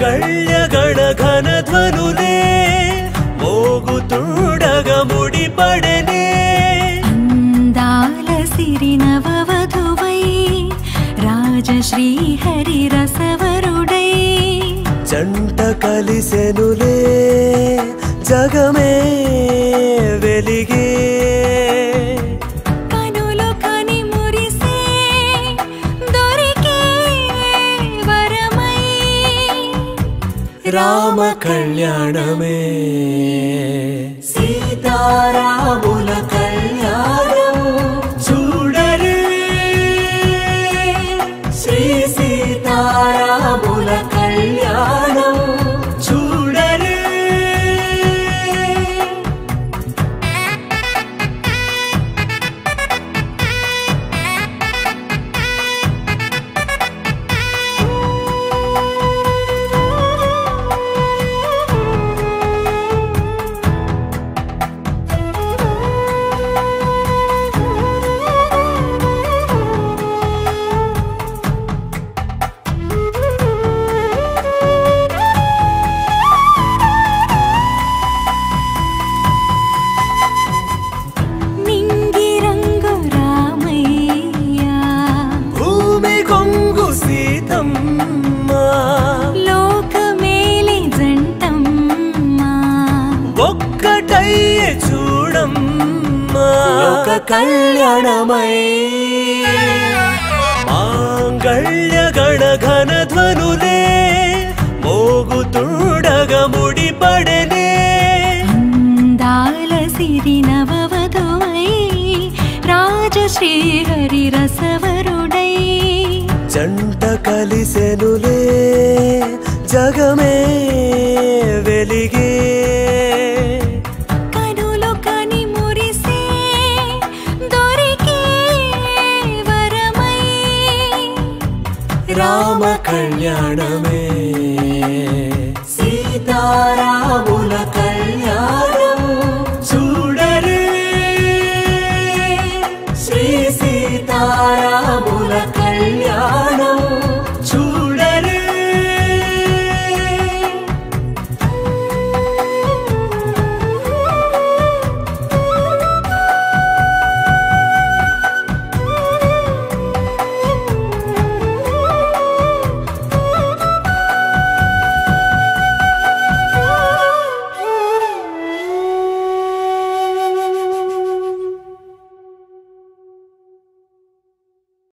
మాంగళ్య గణ ఘన ధ్వనులే మోగుతుండగా ముడిపడనే అందాల సిరి నవవధువై రాజశ్రీ హరి రసవరుడై జంట కలిసెనులే జగమే వెలిగే కనులు కని మురిసే దొరికే వరమై రామ కళ్యాణమే సీతారాముల కళ్యాణం చూడరే శ్రీ సీతారాముల కళ్యాణం చూడరే నింగి రంగు రామయ్య భూమి కొంగు సీతమ్మ లోకమేలి జంటమ్మ ఒక్కటయ్యే చూడమ్మా లోక కళ్యాణమై మాంగళ్య గణ ఘన ధ్వనులే మోగుతుండగా ముడిపడనే అందాల సిరి నవవధువై రాజశ్రీ హరి రసవరుడై జంట కలిసెనులే జగమే వెలిగే కనులు కని మురిసే దొరికే వరమై రామ కళ్యాణమే సీతారాముల కళ్యాణం చూడరే శ్రీ సీతారాముల